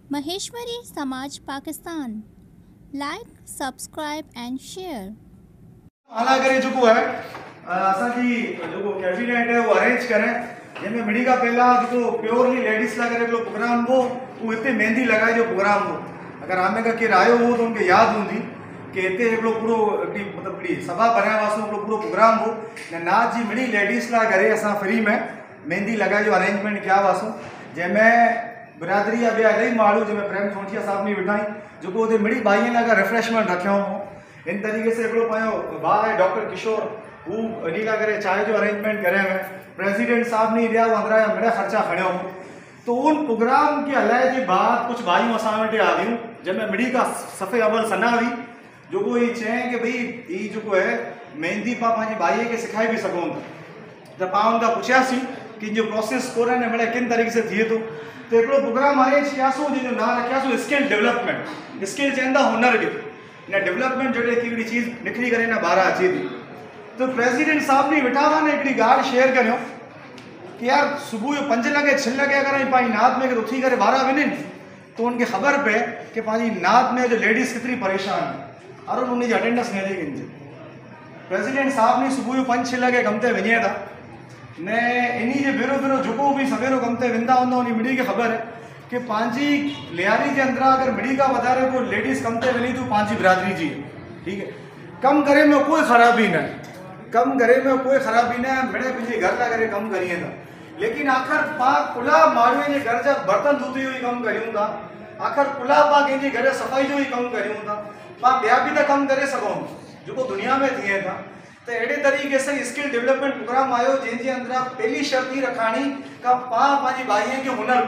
Maheshwari Samaj Pakistan. Like, subscribe and share. आला करे जो है असा की जो कैबिनेट है वो अरेंज करें जैसे मिडी का पहला जो प्योरली लेडीज ला करे प्रोग्राम वो इतने मेहंदी लगाए जो प्रोग्राम वो अगर आमे का केर आयो हो तो उनके याद होंगी कि इतने पूरो मतलब सभा बनाया वासो पूरो प्रोग्राम हो नाच जी मिडी लेडीज ला करे असा फ्री में मेहंदी लगाए जो अरेंजमेंट किया वासो जैमें बिरादरी या ॿिया इलाही माण्हू जंहिंमें प्रेम सोचिया साहब ने वेठा जो उते मिड़ी बाईअ लाइ रिफ्रेशमेंट रखियो हो इन तरीक़े से हिकिड़ो पंहिंजो भाउ आहे डॉक्टर किशोर हू इन लाइ करे चांहि जो अरेंजमेंट करे हुए प्रेसिडेंट साहब ने दिया अंदरा जा मिड़ा ख़र्चा खणियो हो तो उन प्रोग्राम के हलाए जे बाद कुछ भाइयों असां वटि आ वियूं जंहिंमें मिड़ी का सफ़े अवल सना हुई जो ये चएं कि भई ये जो है मेहंदी पा पंहिंजी भाईअ खे सिखाए बि सघूं था त पाण हुनखां पुछियासीं कि जो प्रोसेस कोरन में किन तरीक़े से थिए थो तो एक प्रोग्राम अरेंज कियासीं जंहिंजो नाम रखियासीं स्किल डेवलपमेंट स्किल चवंदा हुनर जो इन डेवलपमेंट जो हिकिड़ी चीज़ निकिरी करे न ॿाहिरां अचे थी तो प्रेसिडेंट साहब ने वेठा हुआ ने हिकिड़ी ॻाल्हि शेयर करियो कि यार सुबह जो 5 लॻे 6 लॻे अगर पंहिंजी नात में उथी करे ॿाहिरां वञनि तो उनके ख़बर पए कि पंहिंजी नात में जो लेडीज़ केतिरी परेशान है और उनजी अटेंडेंस न ॾेई वञे प्रेसिडेंट साहब ने सुबह जो 5-6 लॻे कम ते वञे था ने इन्हीं जे भेरो भेरो जेको भी सवेरो कम ते वेंदा हूंदा उन मिड़ी के खबर है कि पांजी लियारी के अंदर अगर मिड़ी का वधारे को लेडीज कम ते वनी तो पांजी बिरादरी जी ठीक है कम करे में कोई खराबी न कम करे में कोई खराबी न मिड़े पंहिंजे घर ला करे कम करिए था लेकिन आखिर पा कुला माण्हू जे घर जा बर्तन धोते हुई कम करियूं था आखिर कुला पा कंहिंजे घर सफाई जो ही कम करियूं था पा ॿिया बि त कम करे सघूं जो दुनिया में थिए था तो अड़े तरीके से स्किल डेवलपमेंट प्रोग्राम आयो जैसे अंदर पहली शर्त ही रखानी का पा पांजी भाईअ खे हुनर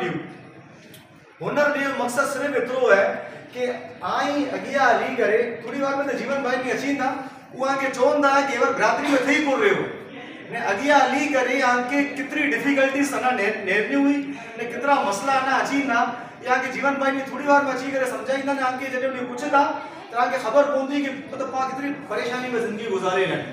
ॾियूं मकसद सिर्फ एतिरो है कि आई अॻियां हली करे थोड़ी बार में तो जीवन भाई में अची था उहा के चवंदा कि एवर बिरादरी में थी कोन रहियो ने अॻियां हली करे आंके कितनी डिफिकल्टीज अना नेरनी हुई ने कितना मसला अना अची ना या के जीवन भाई में थोड़ी बार में अची करे समझाईंदा ने आंके जॾहिं उन्हें पुछंदा तो आंके खबर पवंदी कि मतलब पा कितनी परेशानी में जिंदगी गुजारे न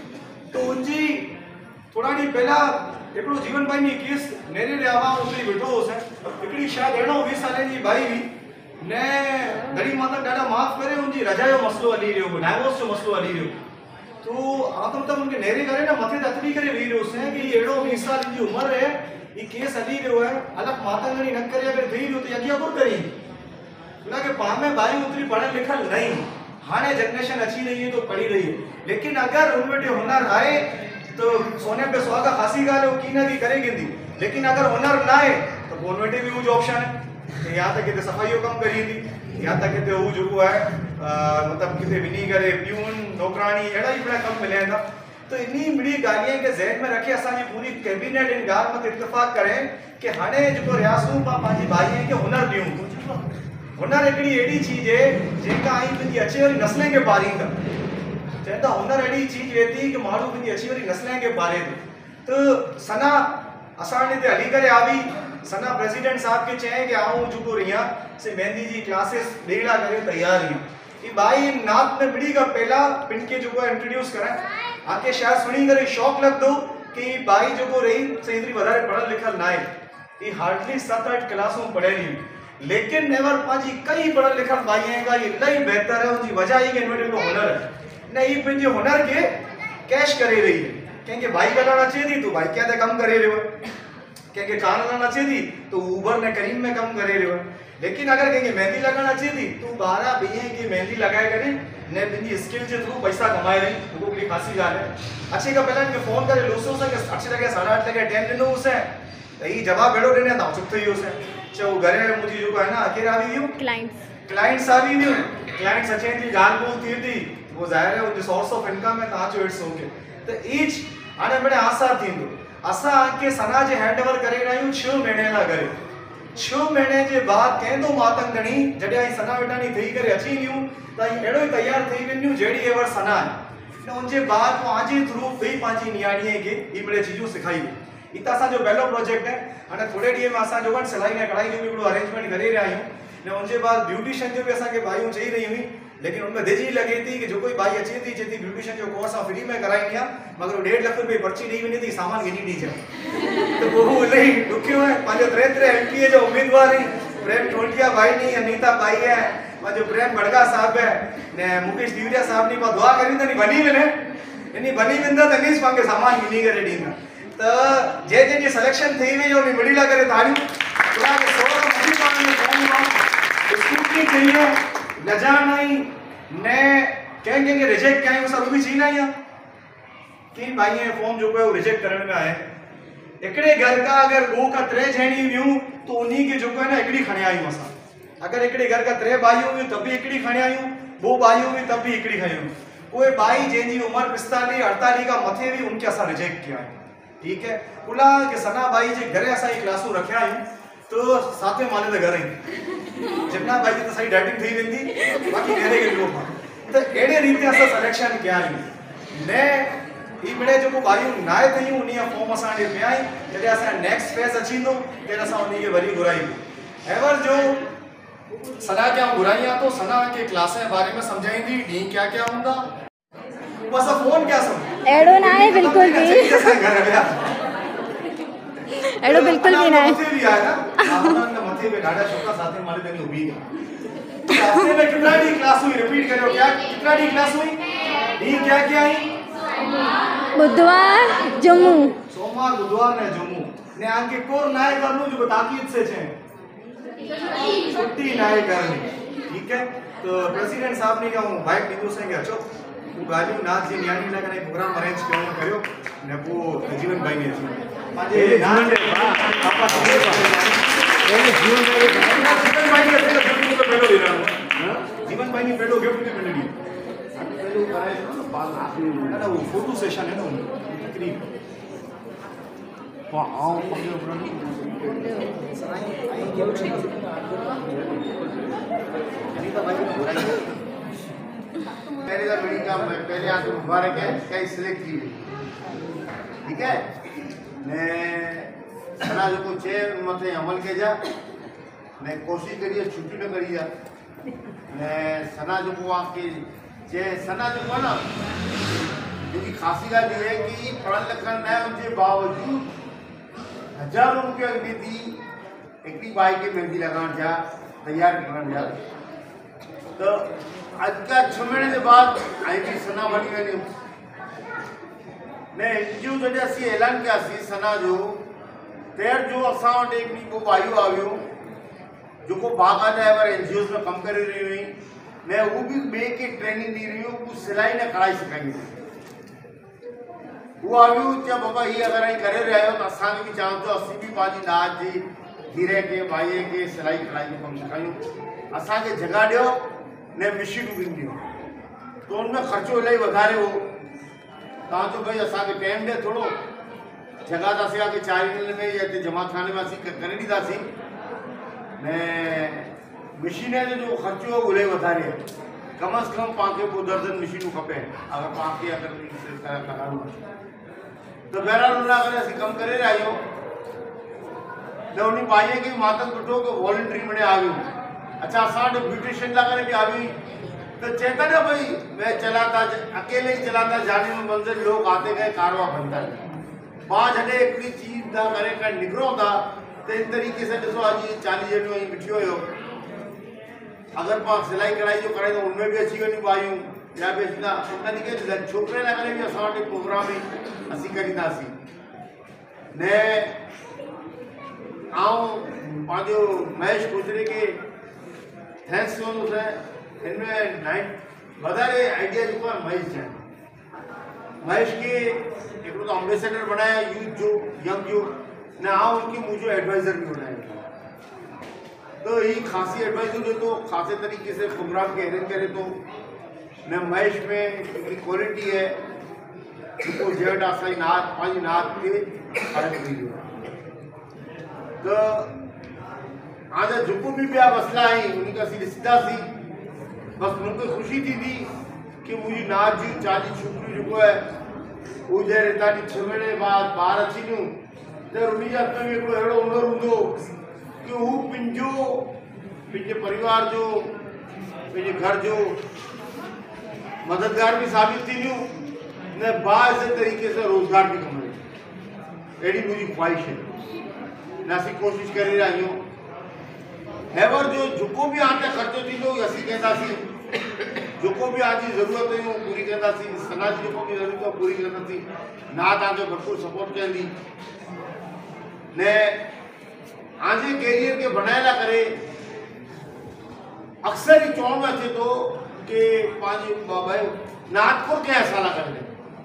तो उनजी थोड़ा ॾींहं पहला हिकिड़ो जीवन भाई में केस नेरे रे आवा उते वेठो होसे हिकिड़ी शायद 20 साल जी भाई हुई ने घड़ी माता ॾाढा माफ़ करे उनजी रजा जो मसलो हली रहियो डाइवोर्स जो मसलो हली रहियो तो आप मतलब उनके नेरे करे ना मथे ततड़ी करे वेही रहियो से कि ये 20 साल जी उम्र है ये केस हली रहियो है अलग माता घड़ी न करे अगर वेही रहियो तो अॻियां कोन करी ना कि पाण में भाई उतरी पढ़ल लिखल नहीं हाने जनरेशन अच्छी नहीं है तो पढ़ी रही है लेकिन अगर उनमें हुनर आए तो सोने पे सुहागा खासी गाल की ना की करेगी थी लेकिन अगर हुनर ना आए तो उनमें भी वो ऑप्शन है या तक कि सफाई कम करी थी या तक कि वो जो है मतलब कितने विनी करे प्यून नौकरानी अड़ा ही बड़ा कम मिले था तो इन्हीं मिड़ी गालियां के जहन में रखे असांजी पूरी कैबिनेट इन गाल मत इत्तेफाक करें कि हाने जो रियासू पांजी भाई के हुनर ॾियूं हुनर हिकिड़ी अहिड़ी चीज है जेका आई पंहिंजी अचे वारी नस्लें खे पारींदा चवंदा हुनर अहिड़ी चीज है थी कि माण्हू पंहिंजी अची वारी नस्लें खे पारे थो तो सना असां हिते हली करे आवी सना प्रेसिडेंट साहब के चएं कि आऊं जेको रिया से मेहंदी जी क्लासेस ॾेण लाइ करे तैयार आहियूं कि भाई नात में मिड़ी का पहला पिन के जो इंट्रोड्यूस करें आके शायद सुनी करे शौक लगदो कि भाई जो रही से इतनी वधारे पढ़ल लिखल ना है ये हार्डली 7-8 क्लासों पढ़े रही लेकिन नेवर पाजी कई पढ़ल लिखल भाई का ये इलाही बेहतर है उनकी वजह ही कि इनमें को हुनर है न ये पंहिंजे हुनर के कैश करे रही है कंहिंखे बाइक हलाइण अचे थी तो बाइक ते कम करे रहियो है कंहिंखे कार हलाइण अचे थी तो उबर ने करीम में कम करे रहियो है लेकिन अगर कंहिंखे मेहंदी लगाइण अचे थी तो 12-20 की मेहंदी लगाए करे ने पंहिंजी स्किल के थ्रू पैसा कमाए रही वो बड़ी खासी ॻाल्हि है अचे खां पहले इनखे फोन करे लोसो से 8 लॻे 8:30 लॻे टाइम ॾिनो हुसे त ही जवाब अहिड़ो ॾिने त चुप थी वियोसे चो घर मुझी जो है ना अकेला आ वियो क्लाइंट्स आ वियो क्लाइंट्स अचे थी गाल बोल थी थी वो जाहिर है उनके सोर्स ऑफ इनकम में ता जो इट्स ओके तो ईच आने बड़े आसार थींदो असा के सना जे हैंड ओवर करे रहियूं 6 महीने ला करे 6 महीने के बाद कहंदो मातंगणी जॾहिं आई सना वेटानी थई करे अची वियूं त एड़ो ही तैयार थई वञूं जेड़ी एवर सना है न उनजे बाद पांजी थ्रू भी पांजी नियाणीअ के ई बड़े चीजूं सिखाई इता असा जो पहलो प्रोजेक्ट है अने थोड़े डी में असा जो वन सिलाई ने कढ़ाई जो भी बड़ो अरेंजमेंट करे रहा आहियूं ने उनजे बाद ब्यूटिशियन जो भी असा के भाइयों चई रही हुई लेकिन उनमें दिजी लगे थी कि जो कोई भाई अचे थी चेती ब्यूटिशियन जो कोर्स फ्री में कराई मगर 1.5 लाख रुपए पर्ची दी वनी थी सामान गिनी दी जाए तो वो इलाही ॾुखियो है पंहिंजो 3 एमपीए जो उम्मीदवार प्रेम ढोलकिया भाई नहीं अनीता भाई है जो प्रेम बड़गा साहब है ने मुकेश दिवरिया साहब ने दुआ करी तो नहीं बनी मिले इनी बनी मिंदा तो नहीं पांगे सामान मिली करे डी तो जे जे सिलेक्शन थी हुई और मिडिला करे ताड़ी पूरा के 16 मनी पाने में फॉर्म स्कूटी चाहिए लजा नहीं ने कहेंगे रिजेक्ट क्या है वो सब भी चीज नहीं है कि भाई ये फॉर्म जो है वो रिजेक्ट करने में आए एकड़े घर का अगर गो का त्रे झेणी व्यू तो उन्हीं के जो है ना एकड़ी खणे आयु असा अगर एकड़े घर का त्रे बाइयों हुई तब भी एकड़ी खणे आयु वो बाइयों हुई तब भी एकड़ी खणे आयु कोई बाई जैसी उम्र 45 48 का मथे भी उनके असा रिजेक्ट किया है ठीक है बोला कि सना भाई जे घरे असा ही क्लासू रखया आयु तो साथे माने तो घर ही जितना भाई तो सही डाइटिंग थी वेंदी बाकी घरे के लोग तो एड़े रीते असा सिलेक्शन किया आयु ने ई बड़े जो बायू नाए थई उनी फॉर्म असा ने पे आई जदे असा नेक्स्ट फेज अचींदो तेरे असा उनी के वरी घुराई एवर जो सना क्या बुराइयां तो सना के क्लास के बारे में समझाएंगी डी क्या क्या होगा बस फोन क्या समझ एड़ो ना है बिल्कुल भी एड़ो बिल्कुल भी ना है मथे भी आया ना आपन के मथे पे गाड़ा छोका साथे मारे देनी उभी रास्ते में कितना डी क्लास हुई रिपीट करो क्या कितना डी क्लास हुई डी क्या क्या आई बुधवार जम्मू सोमवार बुधवार ने जम्मू ने आके कोर नाय करनु जो ताकीद से छे छुट्टी नाय करनी ठीक है तो प्रेसिडेंट साहब ने कहूं बाइक दीदो से के अचो वो गाली नाथ जी न्यानी लगा ने प्रोग्राम अरेंज करियो ने वो जीवन भाई ने माजे जीवन रे पापा ए जीवन रे जीवन भाई के गिफ्ट तो पहलो दे रहा जीवन भाई ने पहलो गिफ्ट ने मिल दी पहलो कराए ना वो फोटो सेशन है ना तकरीब वाह आओ पकड़ो पकड़ो सराई आई मेरे का बड़ी काम है पहले आपको मुबारक है कई सिलेक्ट की ठीक है ने सना जो को छे मथे अमल के जा ने कोशिश करिए छुट्टी न करिए ने सना जो को आपके जे सना जो को ना जी खासी का ये है कि पढ़न लिखन न उनके बावजूद हजारों रुपया दी एक बाई के मेहंदी लगान जा तैयार करन जा तो आज का 6 महीने के बाद आई भी सना बनी गई ने जो जॾहिं असीं ऐलान कयासीं सना जो तेर जो असां वटि हिकिड़ी को बायूं आहियूं जेको बाक़ाइदा एवर एनजीओस में कमु करे रहियूं हुई ने वो भी ॿिए खे ट्रेनिंग ॾेई रहियूं वो सिलाई न कढ़ाई सेखारींदियूं वो आहियूं चयो बाबा हीअ अगरि ऐं करे रहिया आहियो त असांखे बि चवंदो तो असीं बि पंहिंजी नाज जी धीरे खे भाईअ खे सिलाई कढ़ाई जो कमु सेखारियूं असांखे जॻह ॾियो ने मशीनूं ॾींदियूं तो उनमें ख़र्चो इलाही वधारे हो तव्हां चयो भई असांखे टाइम ॾे थोरो जॻह त असीं आके 4 ॾींहंनि में या हिते जमा खाने में असीं करे ॾींदासीं ने मशीन जो ख़र्चो इलाही वधारे कम अज़ कम पाण खे 2 दर्जन मशीनूं खपे अगरि पाण खे अगरि करायूं तो बहरहाल उन करे असीं कमु करे रहिया आहियूं न उन भाईअ खे मां त ॾिठो कि वॉलंटरी में आ वियूं अच्छा असां वटि ब्यूटिशियन लाइ करे बि आ हुई तो चेता ना भाई मैं चलाता अकेले ही चलाता जाने में मंजिल लोग आते गए कारवा बनता है पाँच जॾहिं हिकिड़ी चीज था करे कर निकिरो था तो इन तरीक़े से ॾिसो अॼु 40 ॼणियूं ऐं बिठियो हुयो अगरि पाण सिलाई कढ़ाई जो करे तो उनमें भी अची वञूं बायूं या भी अची उन खे छोकिरे लाइ करे बि असां वटि प्रोग्राम ही असीं करींदासीं ने आऊं पंहिंजो महेश गुजरे खे थैंक्स कयूं इनमें वधारे आइडिया जो है महेश के एक तो एम्बेसडर बनाया यूथ जो यंग जो ना उनकी मुझे एडवाइजर भी बनाया तो ये खासी एडवाइजर जो तो खासे तरीके से प्रोग्राम के अरेंज करे तो न महेश में एक क्वालिटी है जो जेड आसाई नाथ पांच नाथ के तो आज जो भी मसला है उनका सीधा सी बस मुझे खुशी थी कि मुझी नाच जी 40 छोकरी जो है वो जैसे तारी 6 महीने बाद बाहर अची न्यू तो उन्हीं हथ में एक अड़ो हुनर होंगे कि वो पंहिंजे परिवार जो पंहिंजे घर जो मददगार भी साबित थी न्यू न बाज़ तरीके से रोजगार भी कमाए अड़ी मुझी ख्वाहिश है न असीं कोशिश करे रहिया आहियूं हैवर जो जेको बि हाणे ख़र्चो थींदो असीं कंदासीं, जेको बि आज जी ज़रूरत हुयूं पूरी कंदासीं, सना जी जेको बि ज़रूरत आहे पूरी कंदासीं। ना तव्हांजो भरपूर सपोर्ट कंदी ने आजे कैरियर के बनाए ला करे अक्सर ही चौड़ में अचे तो कि पांच भाई नागपुर के ऐसा ला करने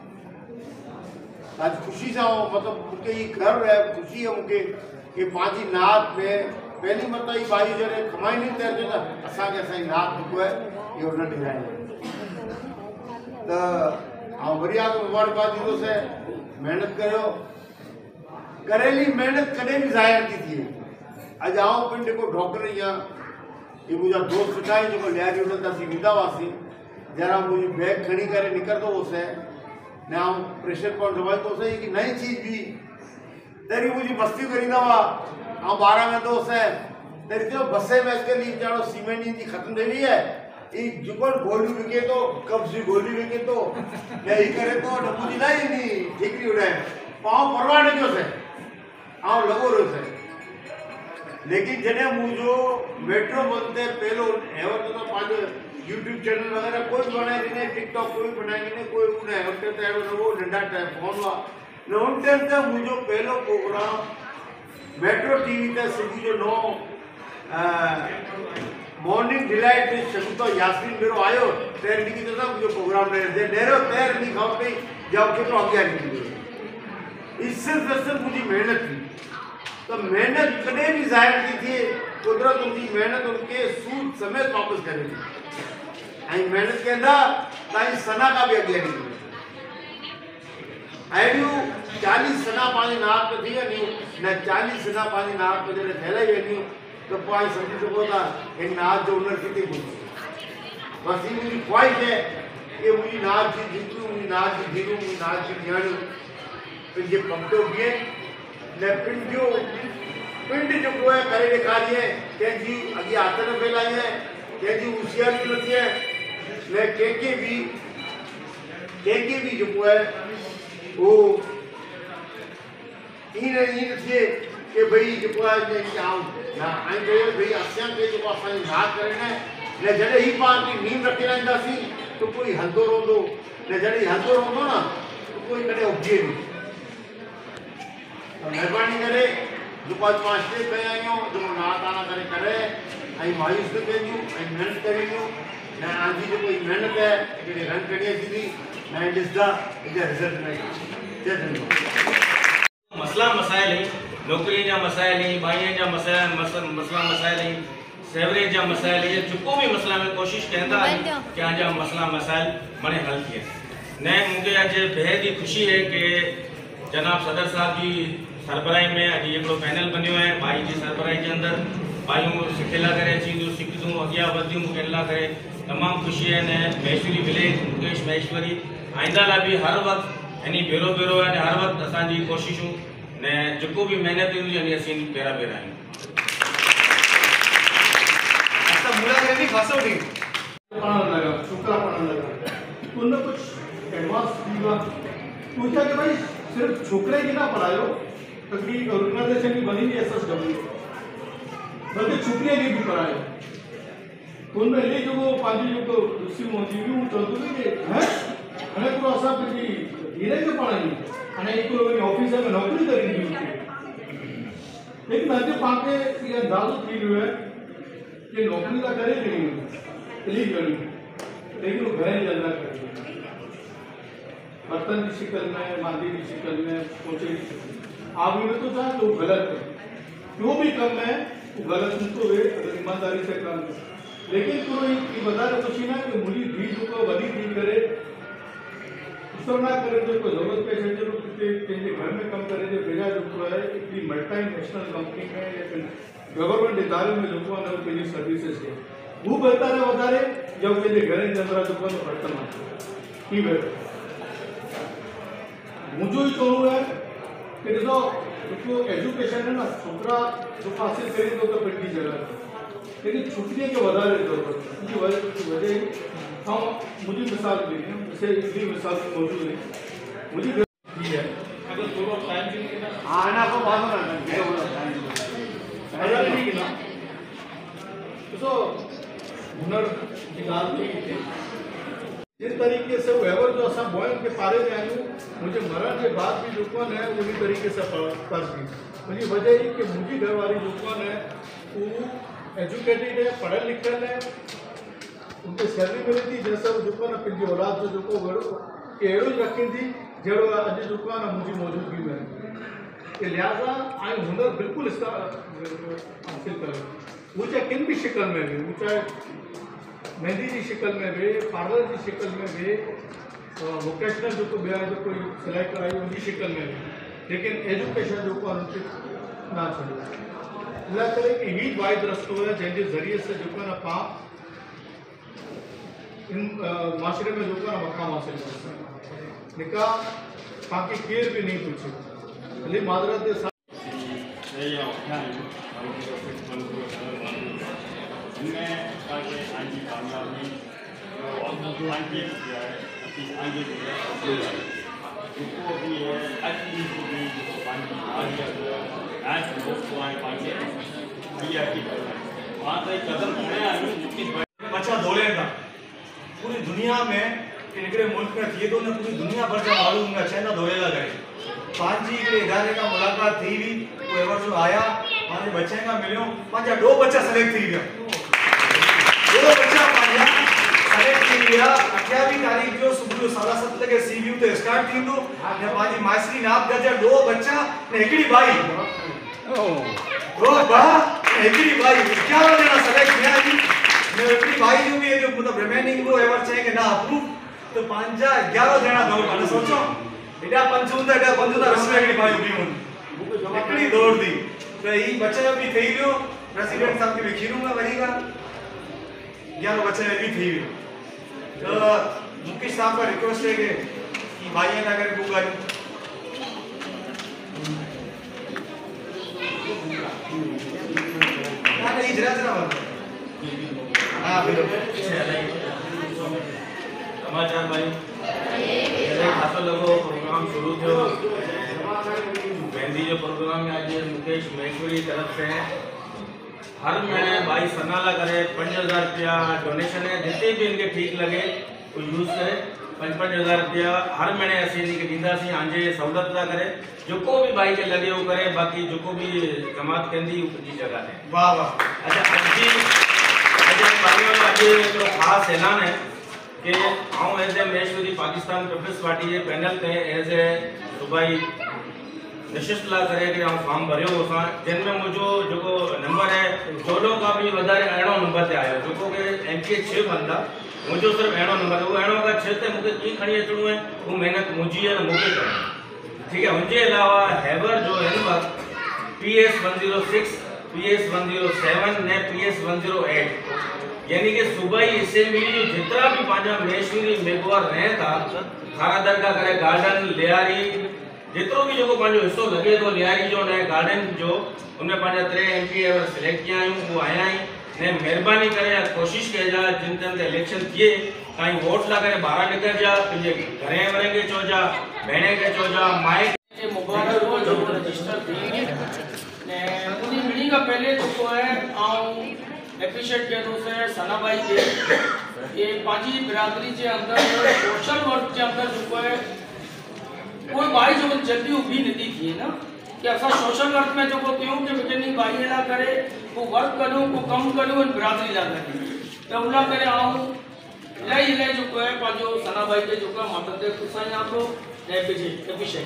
आज खुशी से मतलब मुझे ये घर है, खुशी है मुझे कि पांची नाथ में पहली मतलब ये बाई जरे कमाई नहीं तैयार करना असा के असा नाथ दुख है ये उन्हें डिजाइन तो हम बढ़िया तो मोबाइल बात दीदो से मेहनत करो करेली मेहनत कदे भी जाया की थी। आज आओ पिंड को डॉक्टर यहाँ ये मुझे दोस्त सुठाई जो लिया उठा सी विदा वासी जरा मुझे बैग खड़ी करे निकल दो उसे ना प्रेशर पर दवाई तो सही कि नई चीज भी तेरी मुझे मस्ती करी दवा हम 12 में तो उसे तेरी जो बसे में इसके लिए जानो सीमेंट की खत्म देनी है ये जुगल गोली बिके तो कब्जी गोली बिके तो नहीं करे तो मुझे नहीं ठीक नहीं उड़े पाँव परवाह नहीं हो से आओ लगो रो से लेकिन जने मुझो मेट्रो बनते पहलो एवर तो पांच यूट्यूब चैनल वगैरह कोई बनाए नहीं टिकटॉक कोई बनाएंगे नहीं कोई उन्हें होते तो एवर वो डंडा टाइप फोन हुआ नॉन टाइम का मुझो पहलो प्रोग्राम मेट्रो टीवी का सिटी जो नो मॉर्निंग डिलाइट में शकुतो यास्मीन मेरो आयो तेर निकी तो मुझे प्रोग्राम ले दे नेरो तेर नहीं खाओ पे जाओ के तो आज्ञा नहीं इससे वैसे मुझे मेहनत थी तो मेहनत कदे भी जाहिर की थी कुदरत उनकी मेहनत उनके सूद समेत वापस करेगी आई मेहनत कहता ताई सना का भी आज्ञा नहीं आयु 40 सना पानी नाक पे दिया नहीं न 40 सना पानी नाक पे जने थैला ही नहीं तो पाई समझ सको था इन नाक जो उनर कितनी बुरी बस ये मुझे ख्वाहिश है कि मुझे नाक की जितू मुझे नाक की जीरू मुझे नाक की ध्यान फिर ये पंक्तो भी है न पिंड जो को है करे दिखाई है के जी अभी आते न फैलाई है के जी होशियार भी नहीं है न के भी जो को है वो इन थे कि भाई जो को है जाऊं ना आई गए भाई असियां के जो असां ना करने ने जड़े ही पार की नींद रखी रहंदा सी तो कोई हलदो रोंदो ने जड़े हलदो रोंदो ना तो कोई कदे उगे नहीं मेहरबानी करे जो पांच स्टेप पे आयो जो ना ताना करे आई मायूस न करियो आई मेहनत करियो ना आजी जो कोई मेहनत है कि रन करिए सीधी ना जिसदा इधर रिजल्ट नहीं जय धन्यवाद मसला मसाइल है नौकरी जा मसाइल है भाई जा मसला मसाइल है सेवरेज जा मसाइल है जो भी मसला में कोशिश कहता है कि आज मसला मसाइल मने हल किए ने मुझे आज बेहद ही खुशी है कि जनाब सदर साहब जी सरबराही में अॼु हिकिड़ो पैनल बनियो है भाई जी सरबराही के अंदर भाइयों सिखियला करे अचींदियूं सिखंदियूं अॻियां वधियूं मूंखे इन लाइ करे तमामु ख़ुशी है ने महेश्वरी विलेज मुकेश महेश्वरी आईंदा लाइ बि हर वक़्तु यानी भेरो भेरो है हर वक़्तु असांजी कोशिशूं ने जेको बि महिनत हूंदी यानी असीं भेरा भेरा आहियूं अच्छा मुला के भी फसोगी पढ़ने लगा शुक्ला पढ़ने लगा उनने कुछ एडवांस दिया पूछा कि भाई सिर्फ छोकरे की ना पढ़ायो क्योंकि ऑर्गेनाइजेशन की बनी थी SSW बल्कि छुपड़ियाँ की भी पढ़ायो उनमें ये जो वो पांची जो को दूसरी मोदी भी वो चलते थे कि हैं अने को ऐसा कि धीरे से पढ़ाई अने एक लोग ऑफिस में नौकरी करेंगी लेकिन अभी पाके ये दाल फील हुआ कि नौकरी का करे नहीं इलीगल लेकिन वो घर जल्दा करे बर्तन की शिकल में मांदी की शिकल में पोछे की शिकल आप में तो था तो गलत है जो भी कम है वो गलत उनको वे अगर ईमानदारी से काम है लेकिन तो ये बता रहे खुशी ना कि मुझे भी जो को बड़ी दी करे उसको ना करे जो कोई जरूरत पे है जो किसी घर में कम करे जो भेजा जो है इतनी मल्टी नेशनल कंपनी में या फिर गवर्नमेंट इदारे में जो है के लिए सर्विसेज है वो बेहतर है बता रहे जब के घर के अंदर जो है बर्तन आते ही बेहतर मुझे ही कहूँ है कि जो एजुकेशन है ना छोकरा जो हासिल करेंगे तो पिंडी जगह लेकिन छुट्टियों के વધારે जरूरत है उनकी वजह हम मुझे मिसाल देंगे जैसे इसलिए मिसाल मौजूद है मुझे है अगर थोड़ा टाइम देंगे ना आना को बात ना अगर नहीं ना ॾिसो हुनर जी ॻाल्हि थी जिस तरीके से वहीवर जो असां बोयनि खे पारे विया आहियूं मुंहिंजे मरण के बाद भी जेको आहे उन तरीक़े से पढ़ी मुंहिंजी वजह ही कि मुंहिंजी घरवारी जेको आहे उहो एजुकेटेड है, पढ़ियल लिखियल है, उनखे सैलरी मिले थी जंहिंसां वो जेको आहे पंहिंजी औलाद जो जेको अहिड़ो ई रखींदी जहिड़ो अॼु जेको आहे मुंहिंजी मौजूदगी में कि लिहाज़ा ऐं हुनर बिल्कुलु इसका हासिल करे वो चाहे किन भी शिकल में भी, वो चाहे मेहंदी की शिकल में भी, पार्लर की शिकल में भी, वोकेशनल जो ॿिया जो कोई सिलाई कढ़ाई उनकी शिकल में भी, लेकिन एजुकेशन जो उनके ना छॾियो इन करे कि ही वाहिद रस्तो है जंहिंजे ज़रिए से जो है पाण इन माशरे में जो है मक़ाम हासिल कर निकाह बाकी केर भी नहीं पूछे भले मादरत के साथ बच्चा दौड़े था पूरी दुनिया में हिकिड़े मुल्क में थिए थो न पूरी दुनिया भर जा माण्हू हुन चाइना दौड़ेला करे पंहिंजी हिकिड़े इदारे खां मुलाक़ात थी हुई वहीवर जो आया पंहिंजे बच्चे खां मिलियो पंहिंजा 2 बच्चा सेलेक्ट थी विया 2 बच्चा पंहिंजा सेलेक्ट थी विया 28 तारीख़ जो सुबुह जो 7:30 लॻे सीव्यू ते स्टार्ट थींदो ऐं पंहिंजी माइसरी नाप जा 2 बच्चा ने हिकिड़ी बाई 2 भाउ हिकिड़ी बाई 11 ॼणा सेलेक्ट थिया आहिनि हिकिड़ी बाई जो भी जो मतलब रिमेनिंग वो एवर चए कि ना अप्रूव तो 11 ॼणा दौड़ माने सोचो एडा पंज हूंदा एडा पंज हूंदा रस्ते हिकिड़ी बाई उभी हूंदी हिकिड़ी दौड़ दी तो ही बच्चे भी थी वियो प्रेसिडेंट साहब के खीरू में वरीगा 11 बच्चे भी थी वियो तो मुकेश साहब का रिक्वेस्ट है कि भाई ना करे गूगल ना नहीं जरा समाचार भाई खासो लॻो प्रोग्राम शुरू थियो मेहंदी जो प्रोग्राम में आज मुकेश महेश्वरी तरफ से हर महीने भाई सनाला करे 5,000 रुपया डोनेशन है जितने भी इनके ठीक लगे वो यूज़ करे 5,000 रुपया हर महीने असीं इनके दींदासीं आंजे सहूलत ला करे जो भी भाई के लगे वो करे बाकी जो भी जमात कंदी उनकी जगह है वाह वाह अच्छा आज खास ऐलान है कि आऊं as a Maheshwari Pakistan Peoples Party के पैनल पे एज ए सूबाई नशिस्त ला करे कि आऊं फॉर्म भरियो असां जिनमें मुझो जो नंबर है 14 का भी वधारे अहिड़ो नंबर ते आयो जो कि एमके 6 बंदा मुझो सिर्फ अहिड़ो नंबर वो अहिड़ो का 6 ते मुझे की खणी अचणो है वो मेहनत मुझी है मुझे करनी ठीक है उनके अलावा हैवर जो नंबर PS 106 PS 107 ने PS 108 यानी कि सूबाई असेंबली जो जितना भी पांजा महेश्वरी मेघवार रहे था थारा दरगाह करे गार्डन लियारी जितरो भी जो पांजो हिस्सो लगे तो लियारी जो ने गार्डन जो उनमें पांजा 3 MP एवर सिलेक्ट किया आयूं वो आया ही ने मेहरबानी करे कोशिश के जा जिन टाइम ते इलेक्शन किए काई वोट ला करे 12 निकल जा तुझे घरे वरे के चो जा बहने के चो जा माई के मोबाइल को जो रजिस्टर थी ने उनी मीटिंग का पहले जो है आऊं एप्रिशिएट के दूसरे सनाबाई के ये पांची बिरादरी के अंदर सोशल वर्क के अंदर जो है कोई भाई जो जल्दी उभी नहीं थी ना कि असा सोशल वर्क में जो क्यों कि बेटनी भाई ना करे वो वर्क करूं को कम करूं बिरादरी ला करे तो उला करे आऊं ले जो है पांचो सनाबाई के जो का मातते कुसाई आप लोग एप्रिशिएट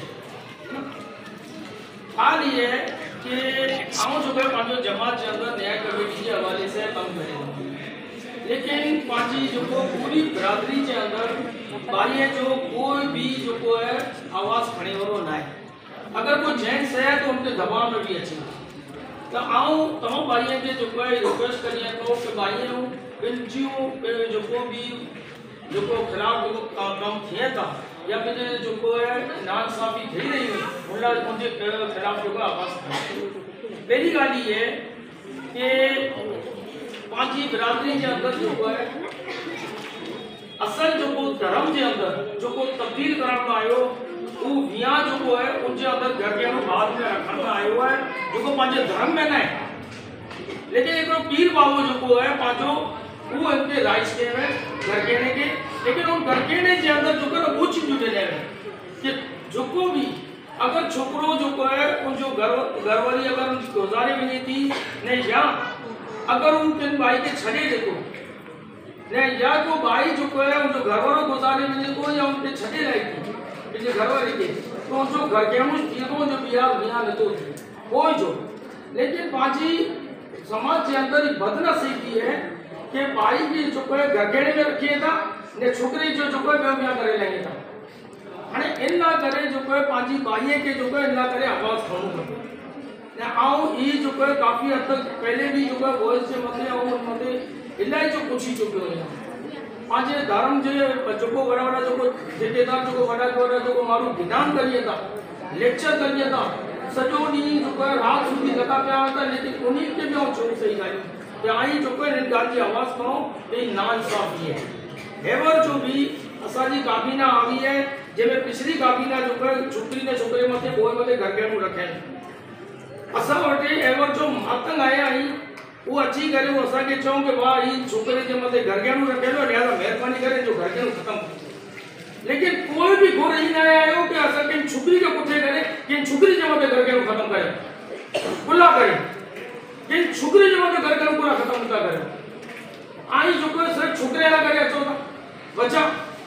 हाल ये कि आऊं जो है पांचो जमात के अंदर न्याय कमेटी के हवाले से कम करे लेकिन पांची जो पूरी बिरादरी के अंदर भाई जो कोई भी जो है आवाज खड़े वालों ना है अगर कोई जेंट्स है तो उनके दबाव में भी अच्छे तो आऊं तमाम भाइयों के जो है रिक्वेस्ट करिए तो कि भाइयों पिंचियों जो भी जो खिलाफ जो काम किया था या फिर जो है नाइंसाफी थी रही हुई उनके खिलाफ जो आवाज पहली गाल ये कि पांची बिरादरी के अंदर जो है असल जो धर्म के अंदर जो तब्दील करने आयो वो विया जो है उनके अंदर घर के बाद में रखने आयो है जो पांचे धर्म में ना है लेकिन एक पीर बाबू जो है पांचो वो इनके राइट्स के हैं घर कहने के, लेकिन उन घर कहने के अंदर जो है वो चीज जुड़े रहे कि जो भी अगर छोकरो जो है उन जो घर वाली अगर उनकी गुजारे वञे थी ने या अगर उन किन भाई के छड़े देखो ने या को भाई जो है उन जो घर वालों गुजारे वञे को या उनके छड़े लाई थी कि घर वाले के तो उन जो घर के हम थी तो जो बिया नतो थी कोई जो, लेकिन पाजी समाज के अंदर बदनसीबी है कि भाई की जो है घर कहने में रखिए था ने छोकरी जो है बिया करे लेंगे था अने इन ना करे जो है पाजी बाइये के जो है इन ना करे आवाज खणो खपे ने आऊं ई जो है काफी हद तक पहले भी जो है वॉइस से मथे और मथे इलाही जो कुछ ही चुके हुए पाजे धर्म जे जो वड़ा जो जेकेदार जो वड़ा जो मारू विधान करिए था लेक्चर करिए था सजो नी जो है रात सुधी लगा पिया था, लेकिन उन्हीं के भी छो सही गाली कि आई जो है इन गाल की आवाज खणो ये ना इंसाफी है। हेवर जो भी असाजी काबीना आई है जेमें पिछली काबीना जो है छोकरी ने छोकरे मथे बोए मथे घर के रखे असा वटे एवर जो मातंग आया आई वो अची करे वो असा के चो के वाह ई छोकरे जे मथे घर के रखेलो लिहाजा मेहरबानी करे जो घर के खत्म, लेकिन कोई भी घोर ही ना आयो कि असा के छोकरी के पुठे करे कि छोकरी जे मथे घर के खत्म करे बुला करे कि छोकरी जे मथे घर के पूरा खत्म का करे आई जो कोई सिर्फ छोकरे ला करे अचो था बचा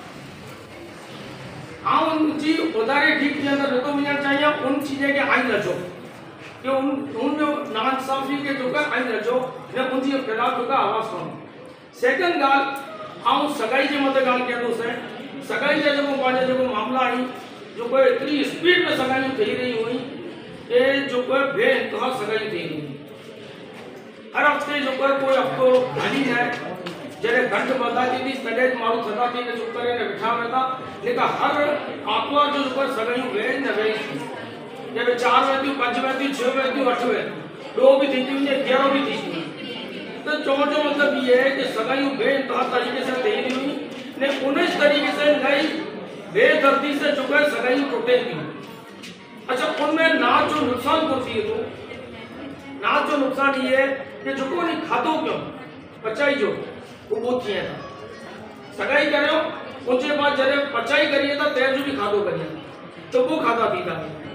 उन चीज उदारे ठीक के अंदर तो मिलना चाहिए उन चीजें के आई रचो कि उन जो नाइंसाफी के जो का आई रचो ने उन जी खिलाफ जो का आवाज सुनो। सेकंड गाल आऊं सगाई जे मते गाल के दो से सगाई जे जो पाजे जो मामला आई जो कोई इतनी स्पीड में सगाई थी रही हुई ए जो कोई बेइंतहा सगाई थी हर हफ्ते जो कोई हफ्तो घड़ी है जरे घंट बंधाती थी तॾहिं माण्हू थधा थी ने चुप करे ने बिठा वेंदा, लेकिन हर आतवार जो पर सगाइयूं वेन न वेन जब 4 वेंदियूं 5 वेंदियूं 6 वेंदियूं 8 वेंदियूं 2 भी थींदियूं ने 11 भी थींदियूं तो चवण जो मतलब ये है कि सगाइयूं बेइंतहा तरीके से थी रही हुई ने उन्नीस तरीके से नई बेदर्दी से जो है सगाइयूं टूटे थी। अच्छा उनमें नाच जो नुकसान को थी तो नाच जो नुकसान ये है कि जो को नहीं खातो क्यों पचाई जो वो किया था सगाई करो उनके बाद जरे पचाई करिए था तेज भी खादो करिए तो वो खाता पीता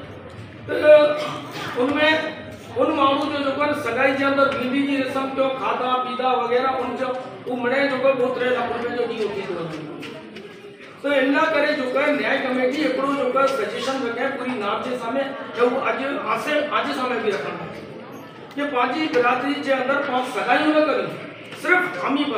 तो उनमें उन माण्हू जो कर सगाई के अंदर बींदी की रस्म जो खादा पीता वगैरह उन जो उमड़े जो कर 3 लाख रुपए जो दी होती तो इन्ना करे जो कर न्याय कमेटी एकड़ो जो कर सजेशन रखे पूरी नाम के सामने जो आज सामने भी रखना कि पांची बिरादरी के अंदर 5 सगाई न करी सिर्फ हम ही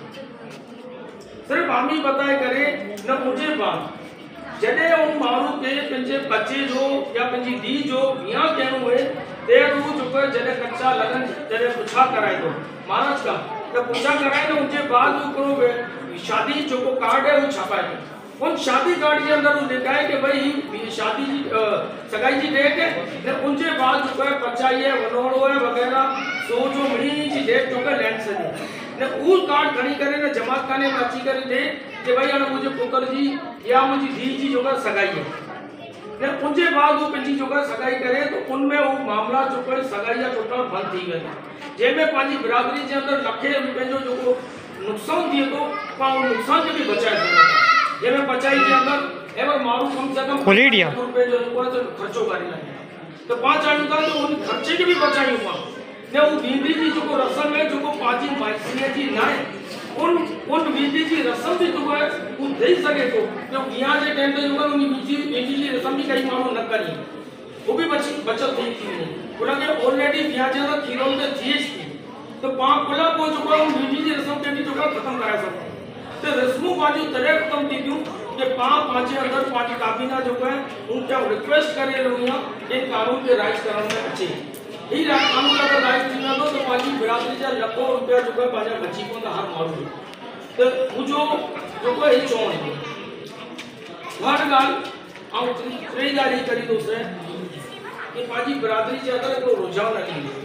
बताए करे न मुझे बात जडे उन मारू के पंजे बच्चे जो या पंजी दी जो मियां कहनो है ते रू जो कर जडे कच्चा लगन जडे पूछा कराए तो महाराज का तो पूछा कराए तो उनके बाद वो शादी जो को कार्ड है वो छापाए उन शादी कार्ड के अंदर वो लिखा है कि भाई शादी सगाई की डेट है उनके बाद जो है पचाई है वनोड़ो है वगैरह सो जो मिली जी डेट जो है लैंड से ने उस कार्ड खड़ी करे ने जमा खाने में अची करे दे कि भाई अन मुझे पुत्र जी या मुझे धी जी जो है सगाई है ने उनके बाद वो पंजी जो है सगाई करे तो उनमें वो मामला जो है सगाई या टोटल बंद थी गया जेमें पांची बिरादरी के अंदर लखे रुपए जो नुकसान दिए तो पाउं नुकसान के भी बचाए जेमें पचाई के अंदर एवर मारू कम से कम रुपए जो खर्चो करी लगे तो 5 आयु का तो उन खर्चे के भी बचाई हुआ ने वो बीबी जी जो को रस्म है जो को पाजी माइसिया जी ना उन बीबी जी रस्म भी तो है वो दे सके तो जो यहां जे टाइम पे जो उन बीबी जी रस्म भी कई मानो न करी वो भी बचत थी थी बोला कि ऑलरेडी यहां जे खीरो में जीएसटी तो पांच बोला वो जो को बीबी जी रस्म के भी जो खत्म करा सकते तो रस्मों बाजू तरह खत्म थी क्यों कि पांच अंदर पांच काबीना जो है उनका रिक्वेस्ट करे रहुआ इन कानून के राइज कराने में अच्छे ही कानून अगर राइज थी तो पांची बिरादरी जा लाखों रुपया जो है बाजार बची को हर मारू तो वो जो को ही चोण है हर गाल आउं त्री गाली करी दोसे कि पांची बिरादरी जे अंदर को रुझान नहीं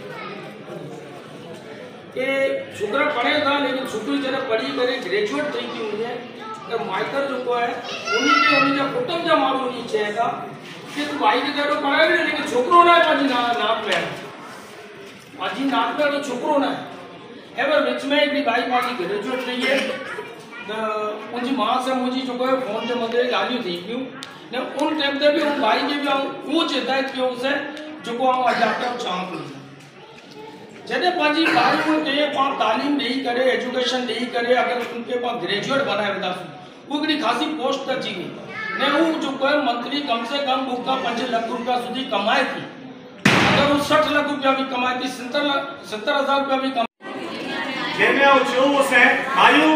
कि छोकरा पढ़े था लेकिन छोकरी जरा पढ़ी करे ग्रेजुएट थी की हुई है तो माइकर जो को है उन्हीं के कुटुंब जा मारू नहीं चाहेगा कि तू भाई के तेरो पढ़ाए लेकिन छोकरो ना पाजी नाम में पाजी नात में तो छोकरो ना एवर विच में एक भाई पाजी ग्रेजुएट रही है उनकी मां से मुझी जो है फोन से मदे गालियों थी क्यों ने उन टाइम पे भी उन भाई के भी वो हिदायत कियो उसे जो को अजाते चांप जदे पाजी भाई के पा तालीम नहीं करे एजुकेशन नहीं करे अगर उनके पा ग्रेजुएट बनाए बता वो एक खासी पोस्ट तक जी ने वो जो है मंथली कम से कम बुका 5 लाख रुपया सुधी कमाए थी अगर वो 60 लाख रुपया भी कमाए थी 70,000 रुपया भी जेमे वो जो से आयु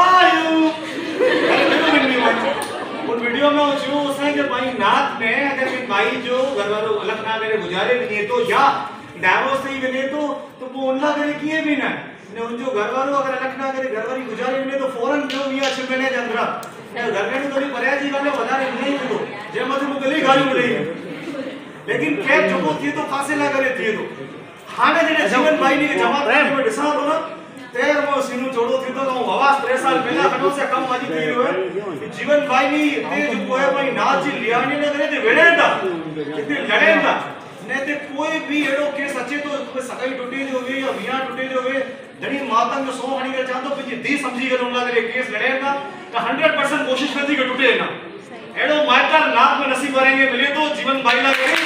उन वीडियो में वो जो से कि भाई नाथ में अगर भाई जो घर वालों अलग ना करे गुजारे भी नहीं तो या डाइवोर्स ही बने तो वो उनला करे किए भी ना ने उन जो घर वालों अगर अलग ना करे घर वाली गुजारे भी नहीं तो फौरन जो भी अच्छे महीने के अंदर घर में थोड़ी पर्याय जी वाले बता रहे नहीं तो जे मत को गली गाली मिली लेकिन कैब जो को थी तो फासिला करे थी तो हाने जने जीवन भाई ने जमात में दिसा तो ना तेर मो सिनु जोड़ो थी तो आवाज 3 साल पहला खटो से कम वाजी थी रहे जीवन भाई नी ते जो कोई भाई नाच लियानी ने करे ते वेड़ेंदा इतने लड़ेंदा ने ते कोई भी एड़ो केस अचे तो सगाई टूटी जो वे या मियां टूटे जो वे जणी माता जो 100 हणी कर चांदो पिजी दी समझी कर उनला करे केस लड़ेंदा तो 100% कोशिश करती के टूटे ना एड़ो माटर नाक में नसीब करेंगे मिले तो जीवन भाई ला करे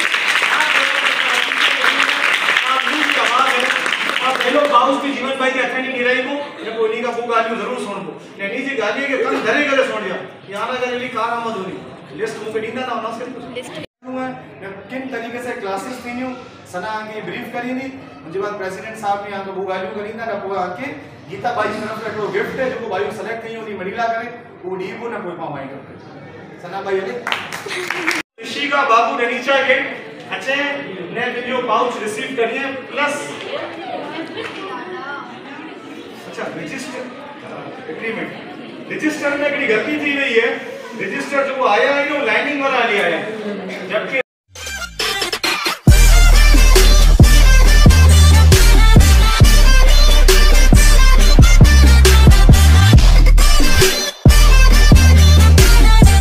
आप हेलो बाउस भी जीवन भाई के अथनी नहीं रही को ने कोई का को गाली जरूर सुन को ने नीचे गाली के कल धरे करे सुन दिया यहां ना करे ली कार आमद होनी लिस्ट मुके दींदा ना नमस्कार कुछ किन तरीके से क्लासेस थीनियो सना आगे ब्रीफ करी नी मुझे बाद प्रेसिडेंट साहब ने यहां को गालियों करींदा ना को आके गीता बाई की तरफ से गिफ्ट है जो बाई सेलेक्ट थी उनी मडीला करे वो डीबो ना कोई पामाई कर सना भाई अले ऋषि का बाबू ने नीचे के अच्छे ने वीडियो पाउच रिसीव करिए प्लस अच्छा रजिस्टर एग्रीमेंट रजिस्टर में एक गलती थी हुई है रजिस्टर जो आया है वो लाइनिंग वाला लिया है जबकि